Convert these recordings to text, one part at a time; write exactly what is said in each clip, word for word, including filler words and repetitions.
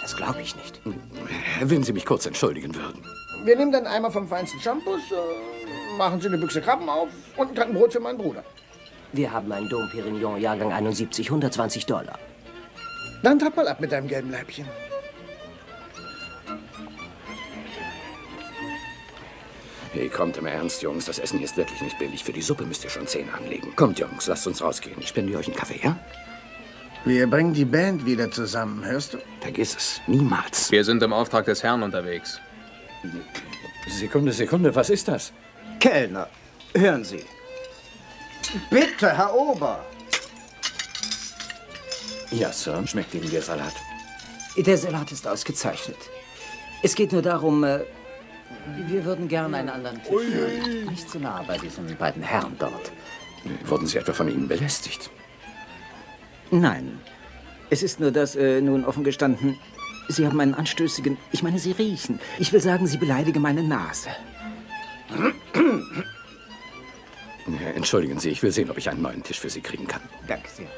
Das glaube ich nicht. Wenn Sie mich kurz entschuldigen würden. Wir nehmen dann einmal vom feinsten Shampoos, äh, machen Sie eine Büchse Krabben auf und ein Brot für meinen Bruder. Wir haben einen Dom Perignon, Jahrgang einundsiebzig, hundertzwanzig Dollar. Dann trapp mal ab mit deinem gelben Leibchen. Hey, kommt im Ernst, Jungs. Das Essen hier ist wirklich nicht billig. Für die Suppe müsst ihr schon zehn anlegen. Kommt, Jungs, lasst uns rausgehen. Ich spendiere euch einen Kaffee, ja? Wir bringen die Band wieder zusammen, hörst du? Vergiss es. Niemals. Wir sind im Auftrag des Herrn unterwegs. Sekunde, Sekunde, was ist das? Kellner, hören Sie. Bitte, Herr Ober. Ja, Sir. Schmeckt Ihnen der Salat? Der Salat ist ausgezeichnet. Es geht nur darum, äh, wir würden gerne einen anderen Tisch. Ui. Nicht zu nah bei diesen beiden Herren dort. Wurden Sie etwa von ihnen belästigt? Nein. Es ist nur das, äh, nun offen gestanden, Sie haben einen anstößigen, ich meine, Sie riechen. Ich will sagen, Sie beleidigen meine Nase. Entschuldigen Sie, ich will sehen, ob ich einen neuen Tisch für Sie kriegen kann. Danke sehr.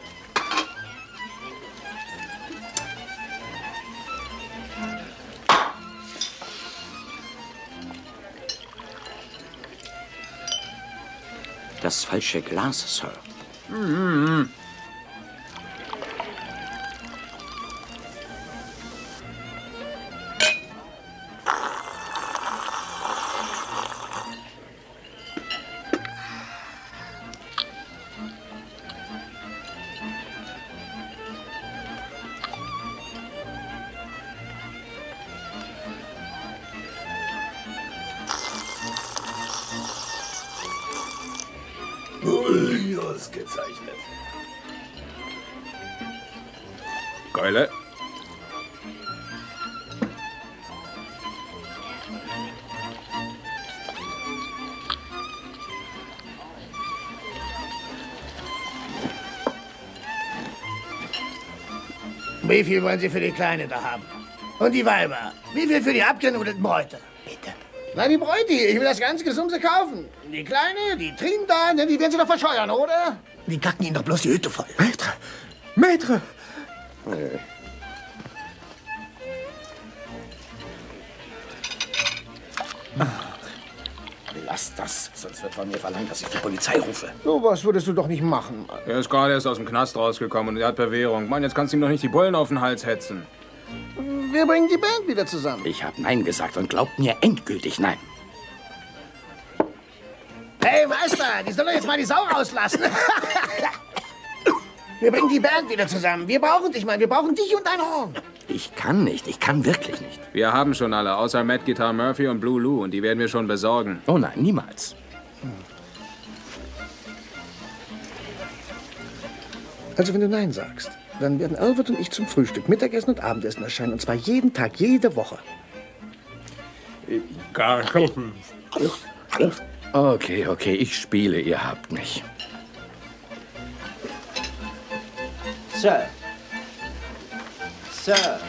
Das falsche Glas, Sir. Mhm. Ausgezeichnet. Geile. Wie viel wollen Sie für die Kleine da haben? Und die Weiber? Wie viel für die abgenudelten Bräute? Bitte. Na, die Bräute, ich will das ganze Gesumse kaufen. Die Kleine, die Trin da, die werden Sie doch verscheuern, oder? Die kacken Ihnen doch bloß die Hütte voll. Maître! Maître! Äh. Lass das, sonst wird von mir verlangt, dass ich die Polizei rufe. So was würdest du doch nicht machen, Mann. Er ist gerade erst aus dem Knast rausgekommen und er hat Bewährung. Mann, jetzt kannst du ihm doch nicht die Bullen auf den Hals hetzen. Wir bringen die Band wieder zusammen. Ich habe Nein gesagt und glaubt mir endgültig Nein. Hey, Meister, die soll doch jetzt mal die Sau rauslassen. Wir bringen die Band wieder zusammen. Wir brauchen dich, Mann. Wir brauchen dich und dein Horn. Ich kann nicht. Ich kann wirklich nicht. Wir haben schon alle, außer Mad Guitar Murphy und Blue Lou. Und die werden wir schon besorgen. Oh nein, niemals. Also, wenn du Nein sagst, dann werden Albert und ich zum Frühstück, Mittagessen und Abendessen erscheinen. Und zwar jeden Tag, jede Woche. Okay, okay, ich spiele. Ihr habt mich. Sir. Sir.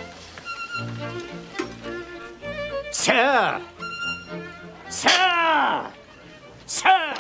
Sir! Sir! Sir!